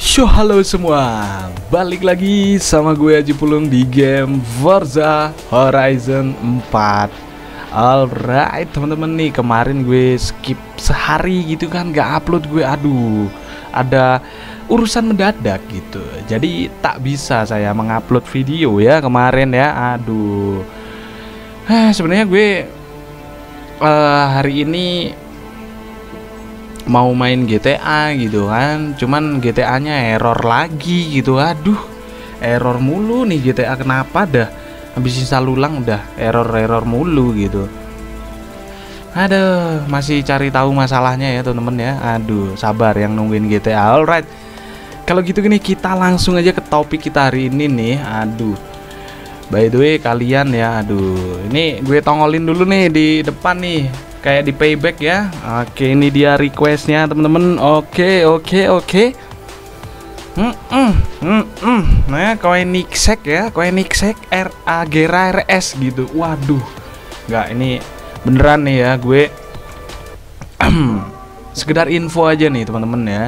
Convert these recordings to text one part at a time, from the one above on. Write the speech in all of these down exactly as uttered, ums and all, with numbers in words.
Yo, halo semua, balik lagi sama gue Haji Pulung di game Forza Horizon empat. Alright teman-teman, nih kemarin gue skip sehari gitu kan, gak upload gue. Aduh, ada urusan mendadak gitu, jadi tak bisa saya mengupload video ya kemarin ya. Aduh, eh, sebenarnya gue uh, hari ini mau main G T A gitu kan, cuman G T A-nya error lagi gitu. Aduh, error mulu nih G T A, kenapa dah? Habis install ulang udah error-error mulu gitu. Aduh, masih cari tahu masalahnya ya temen-temen ya. Aduh, sabar yang nungguin G T A. Alright, kalau gitu gini, kita langsung aja ke topik kita hari ini nih. Aduh, by the way kalian ya, aduh, ini gue tongolin dulu nih di depan nih, kayak di payback ya. Oke, ini dia requestnya temen-temen. Oke oke oke. Hmm, hmm, hmm, hmm. Nah, Koenigsegg ya, Koenigsegg R Agera R S gitu. Waduh, nggak, ini beneran nih ya, gue sekedar info aja nih teman-teman ya.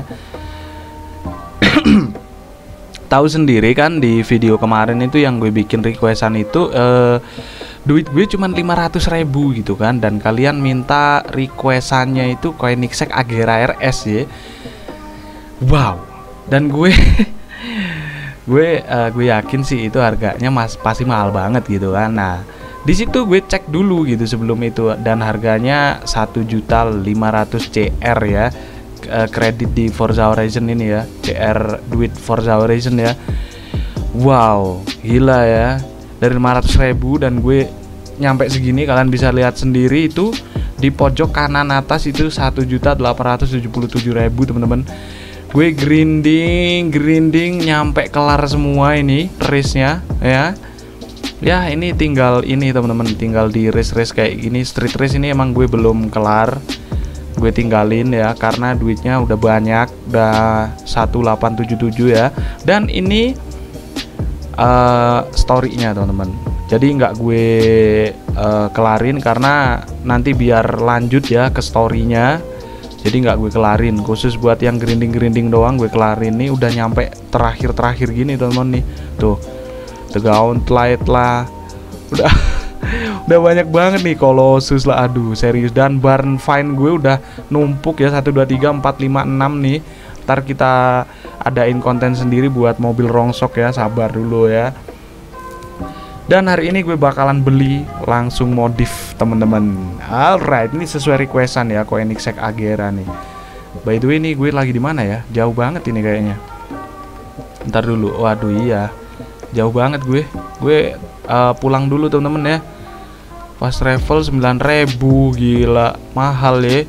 Tahu sendiri kan di video kemarin itu yang gue bikin requestan itu eh, duit gue cuma lima ratus ribu gitu kan, dan kalian minta requestannya itu Koenigsegg Agera R S ya. Wow, dan gue gue uh, gue yakin sih itu harganya mas pasti mahal banget gitu kan. Nah, di situ gue cek dulu gitu sebelum itu, dan harganya satu juta lima ratus C R ya, kredit di Forza Horizon ini ya, C R duit Forza Horizon ya. Wow, gila ya, dari lima ratus ribu dan gue nyampe segini. Kalian bisa lihat sendiri itu di pojok kanan atas itu satu juta delapan ratus tujuh puluh tujuh ribu teman-teman. Gue grinding grinding nyampe kelar semua ini race-nya ya. Ya, ini tinggal ini teman-teman, tinggal di race-race kayak gini, street race ini emang gue belum kelar. Gue tinggalin ya karena duitnya udah banyak, udah seribu delapan ratus tujuh puluh tujuh ya. Dan ini uh, story-nya teman-teman, jadi nggak gue uh, kelarin karena nanti biar lanjut ya ke story-nya. Jadi nggak gue kelarin, khusus buat yang grinding-grinding doang gue kelarin. Nih udah nyampe terakhir-terakhir gini teman-teman nih. Tuh, The Gauntlet lah, udah udah banyak banget nih, Colossus lah, aduh serius. Dan barn find gue udah numpuk ya, satu dua tiga empat lima enam nih. Ntar kita adain konten sendiri buat mobil rongsok ya, sabar dulu ya. Dan hari ini gue bakalan beli langsung modif temen-temen. Alright, ini sesuai requestan ya, Koenigsegg Agera nih. By the way, nih gue lagi di mana ya? Jauh banget ini kayaknya. Ntar dulu, waduh iya, jauh banget gue. Gue uh, pulang dulu temen-temen ya. Fast travel sembilan ribu, gila mahal ya.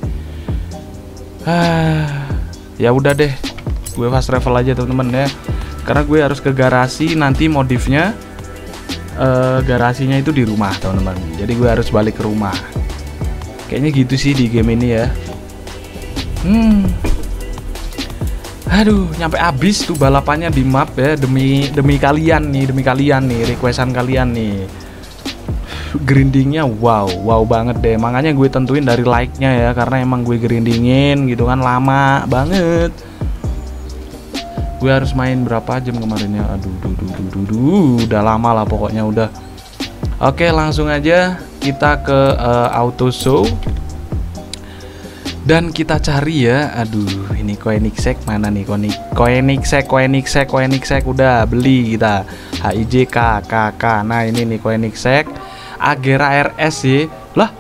Ah, ya udah deh, gue fast travel aja temen-temen ya, karena gue harus ke garasi nanti modifnya. Uh, garasinya itu di rumah teman-teman, jadi gue harus balik ke rumah. Kayaknya gitu sih di game ini ya. Hmm, aduh, nyampe habis tuh balapannya di map ya, demi demi kalian nih, demi kalian nih, requestan kalian nih. Grindingnya wow, wow banget deh. Makanya gue tentuin dari like-nya ya, karena emang gue grindingin gitu kan lama banget. Gue harus main berapa jam kemarinnya? Aduh, duh, duh, duh, duh, duh, udah lama lah pokoknya udah. Oke, langsung aja kita ke uh, auto show dan kita cari ya. Aduh, ini Koenigsegg mana nih? Koenigsegg, Koenigsegg, Koenigsegg udah beli kita. H I J K K K. Nah, ini nih Koenigsegg Agera R S ya. Lah,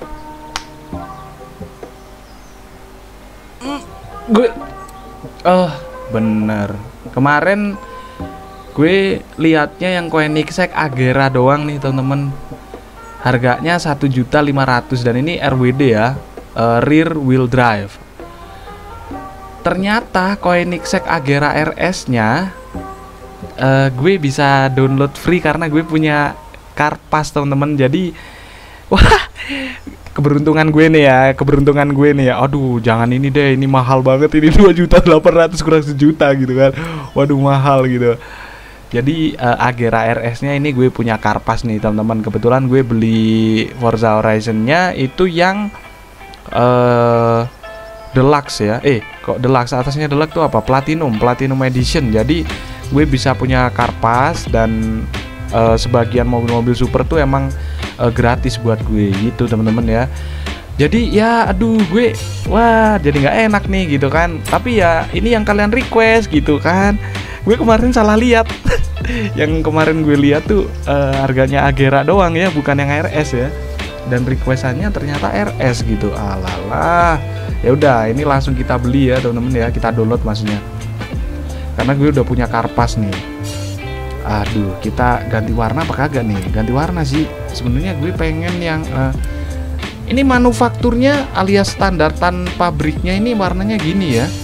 mm, gue oh bener, kemarin gue liatnya yang Koenigsegg Agera doang nih temen-temen. Harganya satu juta lima ratus dan ini R W D ya, uh, rear wheel drive. Ternyata Koenigsegg Agera R S nya uh, gue bisa download free karena gue punya Carpass temen-temen. Jadi wah, keberuntungan gue nih ya, keberuntungan gue nih ya. Aduh, jangan ini deh, ini mahal banget, ini dua juta delapan ratus kurang sejuta gitu kan. Waduh, mahal gitu. Jadi uh, Agera R S-nya ini gue punya Carpass nih teman-teman. Kebetulan gue beli Forza Horizon-nya itu yang uh, deluxe ya. Eh, kok deluxe? Atasnya deluxe tuh apa? Platinum, Platinum Edition. Jadi gue bisa punya Karpas dan uh, sebagian mobil-mobil super tuh emang uh, gratis buat gue gitu temen-temen ya. Jadi ya aduh gue wah jadi nggak enak nih gitu kan. Tapi ya ini yang kalian request gitu kan. Gue kemarin salah lihat. Yang kemarin gue lihat tuh uh, harganya Agera doang ya, bukan yang R S ya. Dan requestannya ternyata R S gitu. Alalah. Ya udah, ini langsung kita beli ya temen-temen ya, kita download maksudnya. Karena gue udah punya Karpas nih. Aduh, kita ganti warna apa kagak nih? Ganti warna sih. Sebenarnya gue pengen yang uh, ini manufakturnya alias standar tanpa pabriknya ini warnanya gini ya.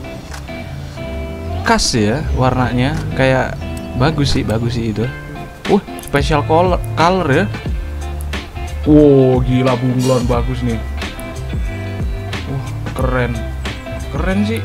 Khas ya warnanya, kayak bagus sih, bagus sih itu. Wah, special color, color ya. Wow, gila bunglon bagus nih. Wah, keren. Keren sih.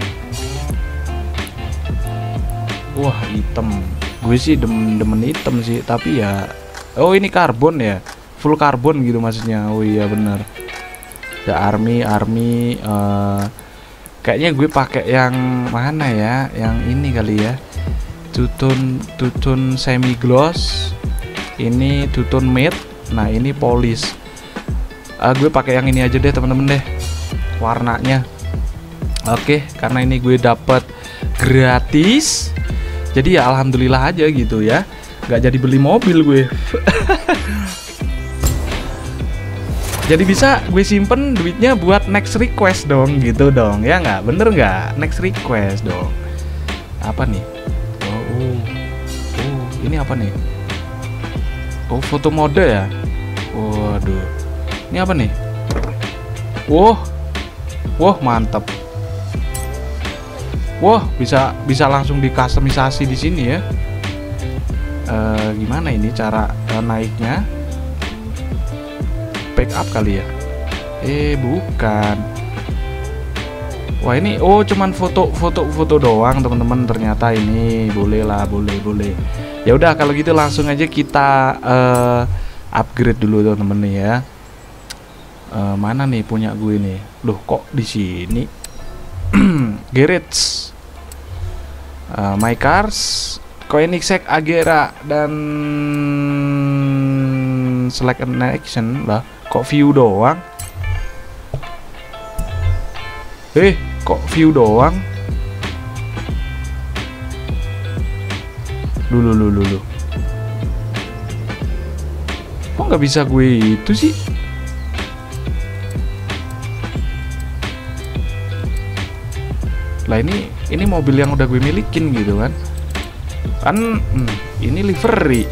Wah, hitam. Gue sih demen-demen hitam sih, tapi ya oh ini karbon ya. Full karbon gitu maksudnya. Oh iya bener. The Army, Army uh, kayaknya gue pakai yang mana ya? Yang ini kali ya. Two-tone, two-tone semi gloss. Ini two-tone matte. Nah ini polis. uh, Gue pakai yang ini aja deh temen-temen deh, warnanya. Oke, karena ini gue dapet gratis, jadi ya alhamdulillah aja gitu ya. Gak jadi beli mobil gue. Jadi bisa gue simpen duitnya buat next request dong gitu dong. Ya nggak? Bener nggak? Next request dong. Apa nih? Oh, oh, oh ini apa nih? Oh, foto mode ya. Waduh. Ini apa nih? Wah. Wah, mantap. Wah, bisa bisa langsung dikustomisasi di sini ya. Uh, gimana ini cara uh, naiknya? Pick up kali ya? Eh, bukan. Wah, ini oh cuman foto-foto-foto doang, teman-teman. Ternyata ini boleh lah, boleh, boleh. Ya udah kalau gitu langsung aja kita uh, upgrade dulu teman-teman nih ya. Uh, mana nih punya gue nih? Loh kok di sini? Garage, uh, My Cars, Koenigsegg Agera dan Select an Action lah. Kok view doang? Eh, kok view doang? Dulu, dulu, dulu. Kok nggak bisa gue itu sih? Lah ini ini mobil yang udah gue milikin gitu kan? Kan hmm, ini livery.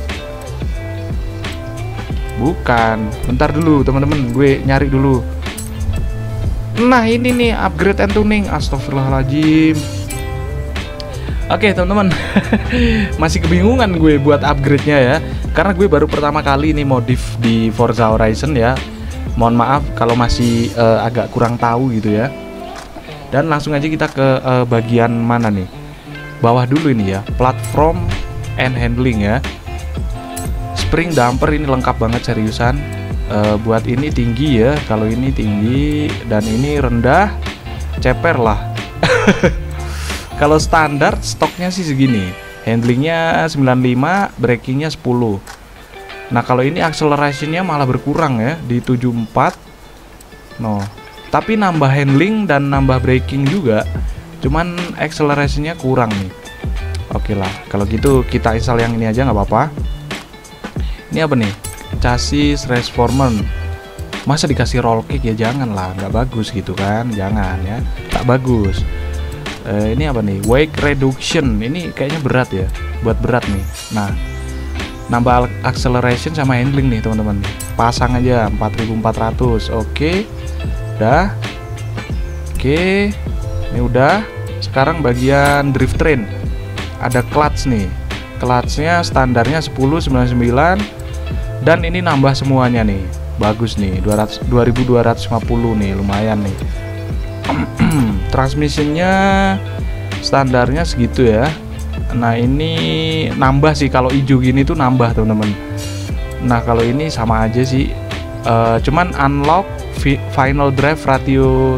Bukan. Bentar dulu teman-teman, gue nyari dulu. Nah ini nih upgrade and tuning. Astagfirullahaladzim. Oke teman-teman. Masih kebingungan gue buat upgrade-nya ya, karena gue baru pertama kali ini modif di Forza Horizon ya. Mohon maaf kalau masih uh, agak kurang tahu gitu ya. Dan langsung aja kita ke uh, bagian mana nih? Bawah dulu ini ya, platform and handling ya. Spring damper ini lengkap banget seriusan. Uh, buat ini tinggi ya, kalau ini tinggi dan ini rendah, ceper lah. Kalau standar stoknya sih segini. Handlingnya sembilan puluh lima, brakingnya sepuluh. Nah kalau ini accelerationnya malah berkurang ya, di tujuh puluh empat. No, tapi nambah handling dan nambah braking juga, cuman accelerationnya kurang nih. Oke lah, kalau gitu kita install yang ini aja nggak apa-apa. Ini apa nih? Chassis transformer. Masa dikasih roll cage ya? Jangan lah, nggak bagus gitu kan? Jangan ya, tak bagus. Uh, ini apa nih? Weight reduction. Ini kayaknya berat ya, buat berat nih. Nah, nambah acceleration sama handling nih teman-teman. Pasang aja empat ribu empat ratus. Oke, udah. Oke, ini udah. Sekarang bagian drivetrain. Ada clutch nih. Clutchnya standarnya sepuluh sembilan puluh sembilan. Dan ini nambah semuanya nih. Bagus nih, dua ribu dua ratus lima puluh nih, lumayan nih. Transmissionnya standarnya segitu ya. Nah ini nambah sih, kalau hijau gini tuh nambah teman-teman. Nah kalau ini sama aja sih, uh, cuman unlock final drive ratio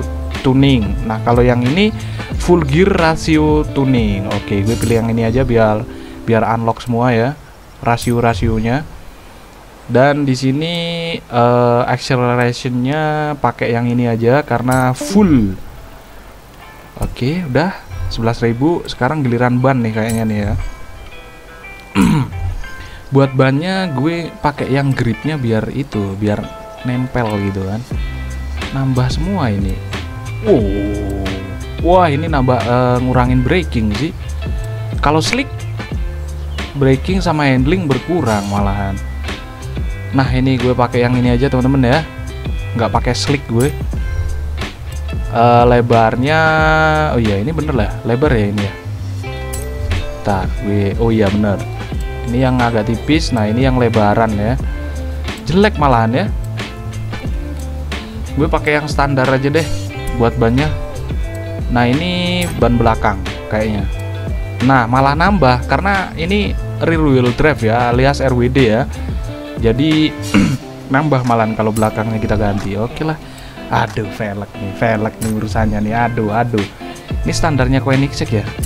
tuning. Nah kalau yang ini full gear rasio tuning. Oke, gue pilih yang ini aja biar biar unlock semua ya rasio-rasionya. Dan di sini uh, accelerationnya pakai yang ini aja karena full. Oke, udah sebelas ribu. Sekarang giliran ban nih kayaknya nih ya. Buat bannya gue pakai yang gripnya biar itu, biar nempel gitu kan. Nambah semua ini. Oh. Wah, ini nambah uh, ngurangin braking sih. Kalau slick braking sama handling berkurang malahan. Nah, ini gue pakai yang ini aja teman-teman ya. Nggak pakai slick gue. Uh, lebarnya oh iya ini bener lah, lebar ya ini ya. Bentar, gue oh iya bener. Ini yang agak tipis, nah ini yang lebaran ya. Jelek malahan ya. Gue pakai yang standar aja deh buat bannya. Nah ini ban belakang kayaknya. Nah malah nambah karena ini rear wheel drive ya, alias R W D ya. Jadi nambah malahan kalau belakangnya kita ganti. Oke lah. Aduh velg nih, velg nih urusannya nih. Aduh, aduh. Ini standarnya Koenigsegg ya.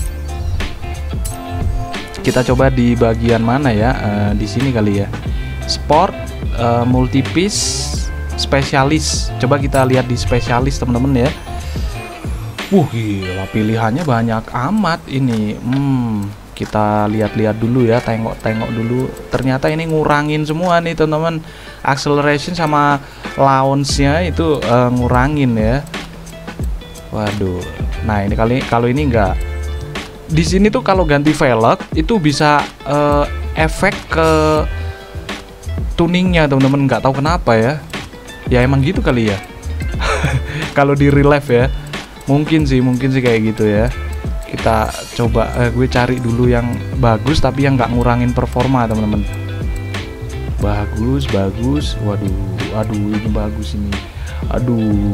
Kita coba di bagian mana ya? Uh, di sini kali ya. Sport, uh, multipiece, spesialis. Coba kita lihat di spesialis teman-teman ya. Wuh gila pilihannya banyak amat ini. Hmm, kita lihat-lihat dulu ya, tengok-tengok dulu. Ternyata ini ngurangin semua nih teman-teman. Acceleration sama launch-nya itu uh, ngurangin ya. Waduh. Nah, ini kali kalau ini enggak. Di sini tuh kalau ganti velg itu bisa uh, efek ke tuningnya teman-teman, nggak tahu kenapa ya. Ya emang gitu kali ya. Kalau di real life ya. Mungkin sih, mungkin sih kayak gitu ya. Kita coba uh, gue cari dulu yang bagus tapi yang nggak ngurangin performa teman-teman. Bagus, bagus. Waduh, aduh ini bagus ini. Aduh.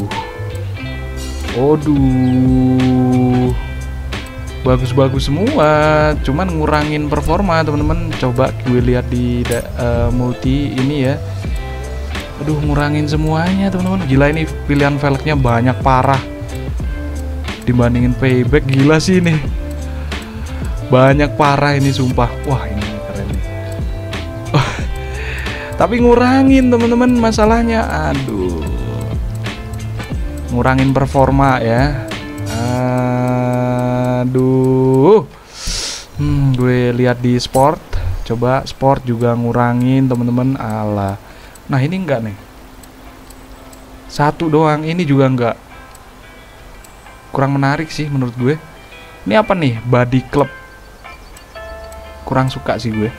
Aduh. Bagus-bagus semua, cuman ngurangin performa teman-teman. Coba gue lihat di uh, multi ini ya. Aduh, ngurangin semuanya teman-teman. Gila ini pilihan velgnya banyak parah. Dibandingin payback gila sih ini. Banyak parah ini sumpah. Wah, ini keren nih. Tapi ngurangin teman-teman masalahnya. Aduh. Ngurangin performa ya. Aduh. Hmm, gue lihat di sport. Coba sport juga ngurangin teman-teman. Alah. Nah, ini enggak nih. Satu doang, ini juga enggak. Kurang menarik sih menurut gue. Ini apa nih? Body club. Kurang suka sih gue.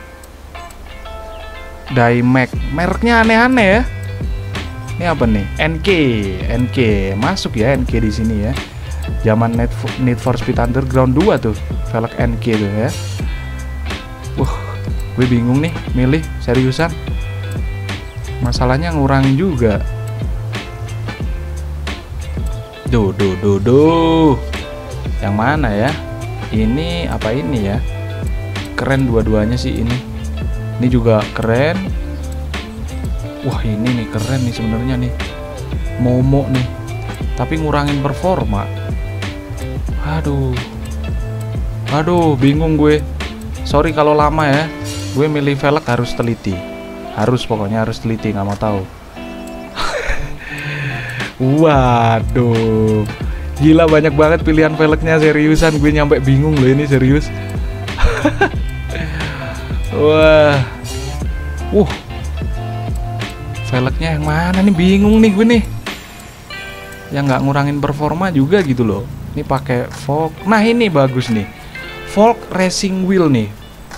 Dymac. Mereknya aneh-aneh ya. Ini apa nih? N K. N K. Masuk ya N K di sini ya. Zaman Need for Speed Underground dua tuh velg N K tuh ya. Wah, gue bingung nih milih seriusan. Masalahnya ngurangin juga. Duh, duh, duh, duh. Yang mana ya? Ini apa ini ya? Keren dua-duanya sih ini. Ini juga keren. Wah, ini nih keren nih sebenarnya nih. Momo nih. Tapi ngurangin performa. Aduh. Aduh, bingung gue. Sorry kalau lama ya. Gue milih velg harus teliti. Harus pokoknya harus teliti, nggak mau tahu. Waduh. Gila banyak banget pilihan velgnya seriusan, gue nyampe bingung loh ini serius. Wah. Uh. Velgnya yang mana nih, bingung nih gue nih. Yang nggak ngurangin performa juga gitu loh. Ini pakai Volk. Nah ini bagus nih, Volk Racing Wheel nih.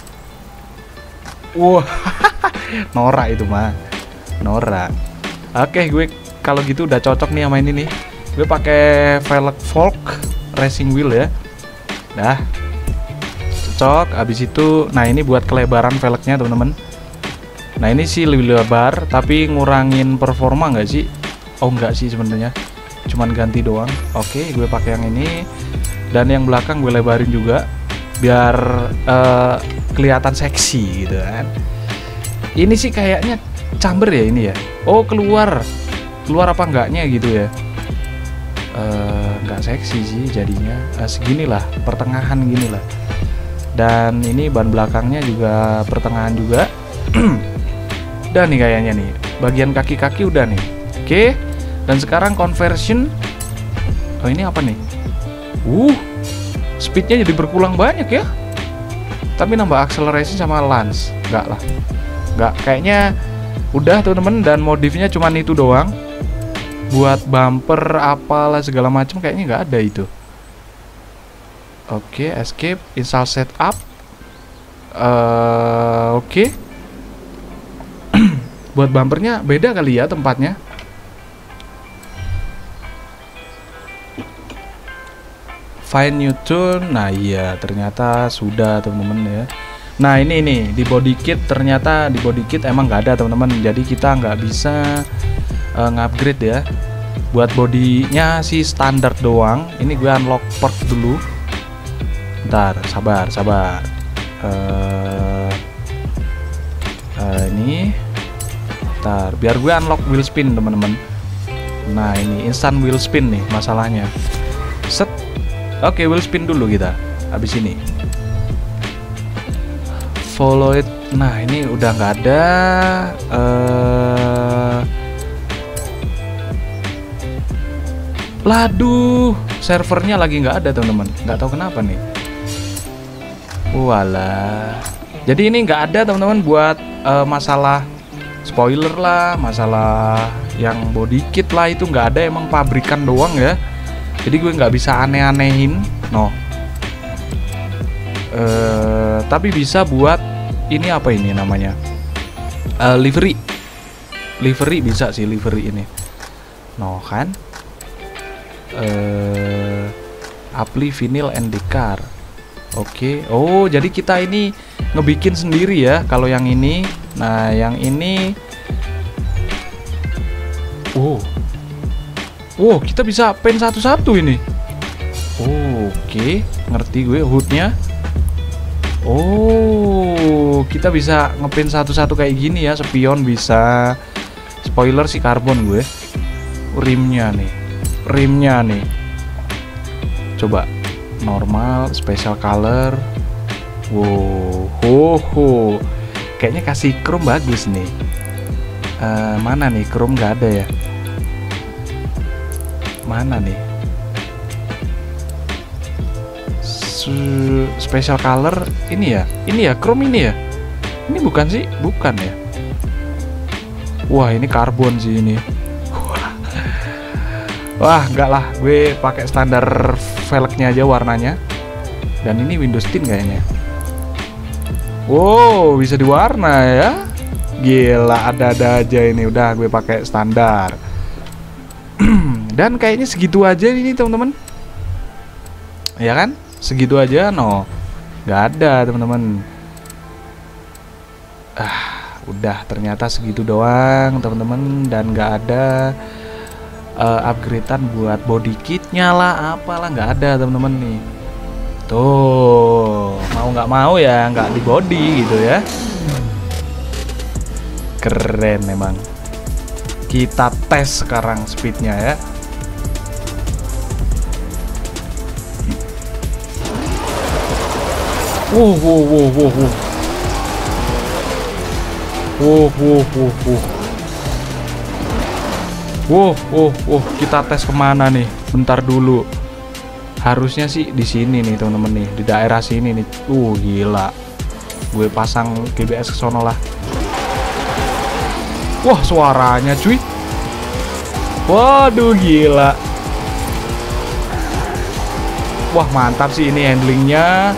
Wah, norak itu mah, norak. Oke, gue kalau gitu udah cocok nih sama ini nih. Gue pakai velg Volk Racing Wheel ya. Dah, cocok. Abis itu, nah ini buat kelebaran velgnya teman-teman. Nah ini sih lebih lebar, tapi ngurangin performa nggak sih? Oh nggak sih sebenarnya. Cuman ganti doang. Oke, gue pakai yang ini. Dan yang belakang gue lebarin juga biar uh, kelihatan seksi gitu kan. Ini sih kayaknya chamber ya ini ya. Oh, keluar. Keluar apa enggaknya gitu ya. nggak uh, seksi sih jadinya, uh, seginilah, pertengahan gini lah. Dan ini ban belakangnya juga pertengahan juga. Udah nih kayaknya nih, bagian kaki-kaki udah nih. Oke, dan sekarang conversion. Oh ini apa nih? Uh, speednya jadi berkurang banyak ya. Tapi nambah akselerasi sama lance, nggak lah, nggak, kayaknya udah teman-teman. Dan modifnya cuman itu doang. Buat bumper apalah segala macam kayaknya nggak ada itu. Oke, escape, install setup. Uh, Oke. Buat bumpernya beda kali ya tempatnya. Find new tune. Nah iya, ternyata sudah teman-teman ya. Nah ini nih di body kit, ternyata di body kit emang nggak ada teman-teman. Jadi kita nggak bisa uh, nge-upgrade ya. Buat bodinya sih standar doang. Ini gue unlock perk dulu. Bentar, sabar, sabar. Uh, uh, ini, bentar, biar gue unlock wheel spin teman-teman. Nah ini instant wheel spin nih masalahnya. Set. Oke, wheel spin dulu kita. Habis ini follow it. Nah ini udah nggak ada. Uh, Laduh, servernya lagi nggak ada teman-teman. Nggak tahu kenapa nih. Walah. Jadi ini nggak ada teman-teman buat uh, masalah spoiler lah, masalah yang body kit lah, itu nggak ada, emang pabrikan doang ya. Jadi gue nggak bisa aneh-anehin, no. Uh, tapi bisa buat ini apa ini namanya? Uh, livery, livery bisa sih livery ini, no kan? Uh, apply vinyl and decar. Oke, okay. Oh jadi kita ini ngebikin sendiri ya kalau yang ini. Nah yang ini, oh. Wow, kita bisa paint satu-satu ini. Oh, oke, okay. Ngerti gue hoodnya. Oh, kita bisa ngepaint satu-satu kayak gini ya. Spion bisa. Spoiler sih karbon gue. Rimnya nih, rimnya nih. Coba normal, special color. Wow, ho ho. Kayaknya kasih chrome bagus nih. Uh, mana nih chrome nggak ada ya? Mana nih special color ini ya, ini ya chrome ini ya, ini bukan sih, bukan ya. Wah ini karbon sih ini. Wah enggak lah, gue pakai standar velgnya aja warnanya. Dan ini Windows sepuluh kayaknya. Wow bisa diwarna ya, gila, ada-ada aja ini. Udah gue pakai standar. Dan kayaknya segitu aja ini teman-teman. Ya kan? Segitu aja, no. Nggak ada teman-teman. Ah, udah ternyata segitu doang teman-teman. Dan nggak ada uh, upgradean buat body kitnya lah, apalah, nggak ada teman-teman nih. Tuh, mau nggak mau ya nggak di body gitu ya. Keren memang. Kita tes sekarang speednya ya. Wow, wow, wow, wow, wow. Wow, wow, wow, wow. Wow, wow, wow. Kita tes kemana nih? Bentar dulu. Harusnya sih di sini nih teman-teman nih, di daerah sini nih. Uh, gila. Gue pasang G B S ke sono lah. Wah, suaranya cuy. Waduh, gila. Wah, mantap sih ini handlingnya.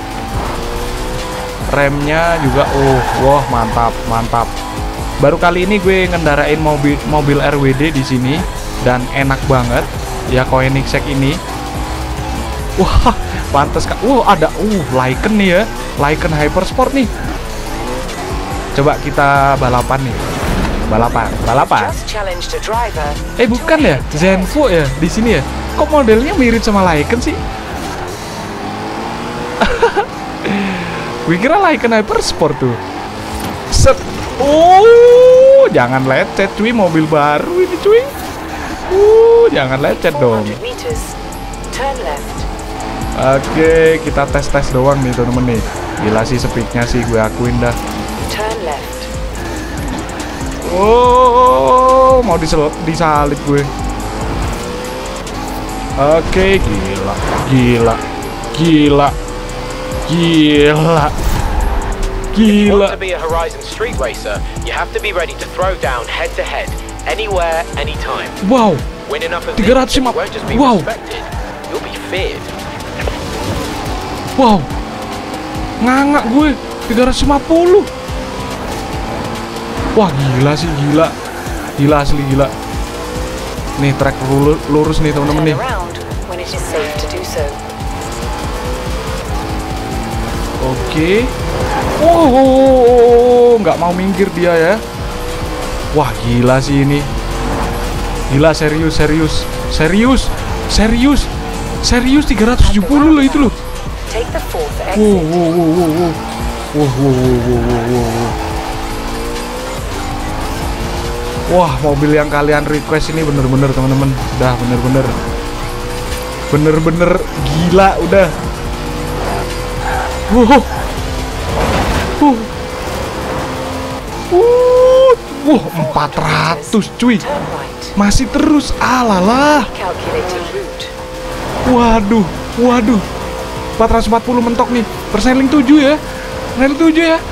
Remnya juga, oh, wah mantap, mantap. Baru kali ini gue ngendarain mobil mobil R W D di sini dan enak banget ya Koenigsegg ini. Wah, pantas kak. Wah, ada uh Lycan nih ya, Lycan Hypersport nih. Coba kita balapan nih, balapan, balapan. Eh bukan ya, Zenfo ya di sini ya. Kok modelnya mirip sama Lycan sih? Gue kira Lycan Hypersport tuh. Set. Oh, jangan lecet cuy, mobil baru ini cuy. Uh, jangan lecet dong. Oke, kita tes-tes doang nih temen-temen nih. Gila sih speednya sih, gue akuin dah. Oh, mau disel disalip gue. Oke, gila, gila, gila, gila, gila. To be a Horizon Street Racer, you have to be ready to throw down head to head, anywhere, anytime. Wow. Win enough of tiga ratus lima puluh. this, you won't just be Wow. respected, you'll be feared. Wow. Ngangak gue tiga ratus lima puluh. Wah, gila sih, gila. Gila asli gila. Nih track lurus, lurus nih teman-teman nih. Oke. Wow, nggak mau minggir dia ya. Wah, gila sih ini. Gila, serius, serius, serius, serius, serius tiga ratus tujuh puluh loh itu loh. Wow, wow, wow, wow, wow, wow, wow, wow, wow, wow. Wah, mobil yang kalian request ini bener-bener teman-teman, udah bener-bener, bener-bener gila udah. Wow, wow, wow, wow, empat ratus cuy. Masih terus, alalah. Waduh, waduh. empat ratus empat puluh mentok nih. Perseling tujuh ya. Perseling tujuh ya.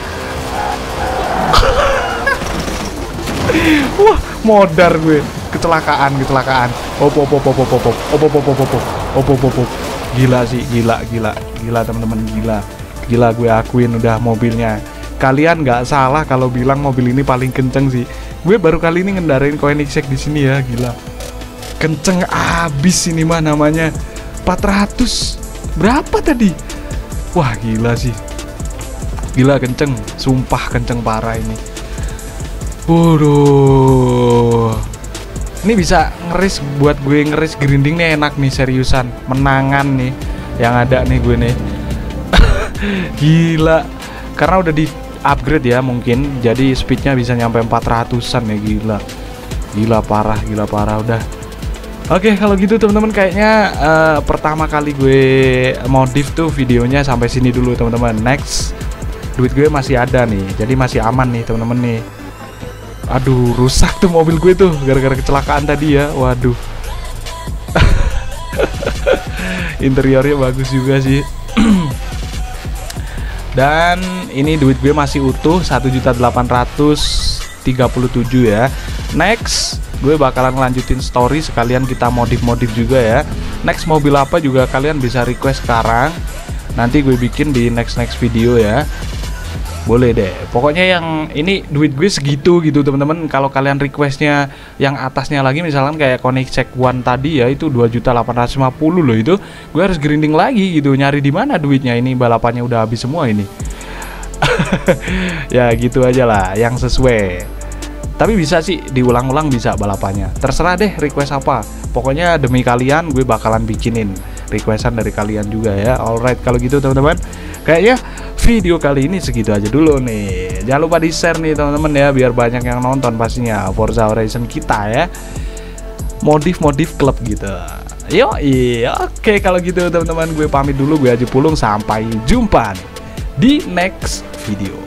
Wah, modar gue. Kecelakaan, kecelakaan. Op op op op op op op op op op op op op op op. Gila sih, gila, gila. Gila teman-teman, gila. Gila, gue akuin udah mobilnya. Kalian nggak salah kalau bilang mobil ini paling kenceng sih. Gue baru kali ini ngendarain Koenigsegg di sini ya, gila. Kenceng abis ini mah namanya. empat ratus berapa tadi? Wah, gila sih. Gila kenceng, sumpah kenceng parah ini. Waduh. Ini bisa ngeris buat gue ngeris grinding nih enak nih, seriusan. Menangan nih yang ada nih gue nih. Gila. Karena udah di upgrade ya mungkin, jadi speednya bisa nyampe empat ratusan ya, gila. Gila parah, gila parah udah. Oke, kalau gitu teman-teman kayaknya uh, pertama kali gue modif tuh videonya sampai sini dulu teman-teman. Next, duit gue masih ada nih, jadi masih aman nih teman-teman nih. Aduh, rusak tuh mobil gue tuh gara-gara kecelakaan tadi ya. Waduh. Interiornya bagus juga sih. Dan ini duit gue masih utuh satu juta delapan ratus tiga puluh tujuh ya. Next, gue bakalan lanjutin story sekalian kita modif-modif juga ya. Next mobil apa juga kalian bisa request sekarang. Nanti gue bikin di next-next video ya. Boleh deh. Pokoknya yang ini duit gue segitu gitu teman-teman. Kalau kalian requestnya yang atasnya lagi, misalkan kayak Koenigsegg One tadi ya, itu dua juta delapan ratus lima puluh loh itu. Gue harus grinding lagi gitu, nyari di mana duitnya. Ini balapannya udah habis semua ini. Ya gitu aja lah, yang sesuai. Tapi bisa sih diulang-ulang, bisa balapannya. Terserah deh request apa. Pokoknya demi kalian gue bakalan bikinin requestan dari kalian juga ya. Alright, kalau gitu teman-teman, kayaknya video kali ini segitu aja dulu nih. Jangan lupa di share nih teman-teman ya, biar banyak yang nonton pastinya Forza Horizon kita ya. Modif-modif klub gitu. Yo, iya. Oke, kalau gitu teman-teman, gue pamit dulu. Gue Haji Pulung, sampai jumpa di next video.